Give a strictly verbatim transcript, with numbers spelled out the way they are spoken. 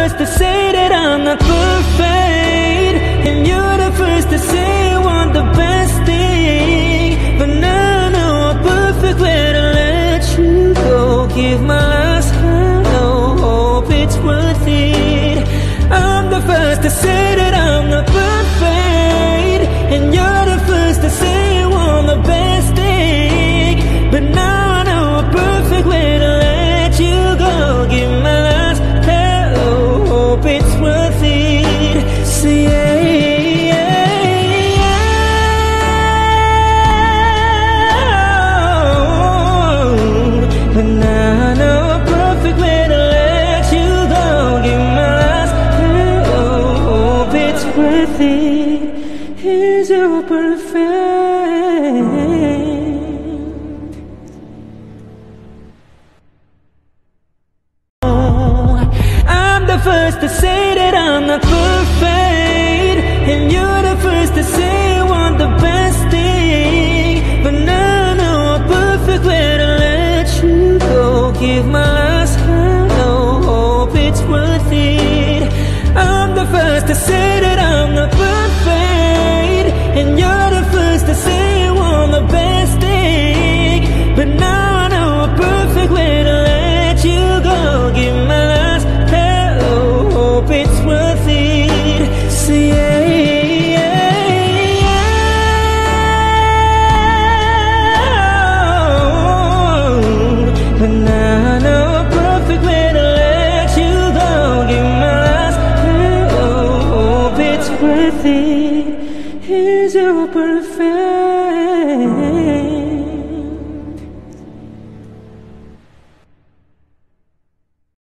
first to say that I'm not perfect, and you're the first to say I want the best thing. But now I know I'm perfect when I let you go. Give my last hand, oh, hope it's worth it. I'm the first to say that I'm not perfect, and you're the first to say I want the best thing. But now I know I'm perfect when I let you go. Give my last hand, oh, hope it's worth it. Say yeah, yeah, yeah. But now I know I'm perfect when I let you go. Give my last hand, oh, hope it's worth it. Is you perfect? I'm the first to say that I'm not perfect, and you're the first to say I want the best thing. But now I know I'm perfect when I let you go. Give my last hand, oh, hope it's worth it. I'm the first to say that I'm not perfect.